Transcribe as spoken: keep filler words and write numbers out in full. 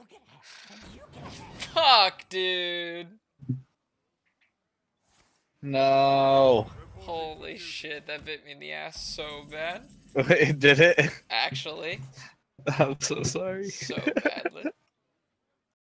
Fuck, dude. No. Holy shit, that bit me in the ass so bad. Wait, did it? Actually. I'm so sorry. So badly.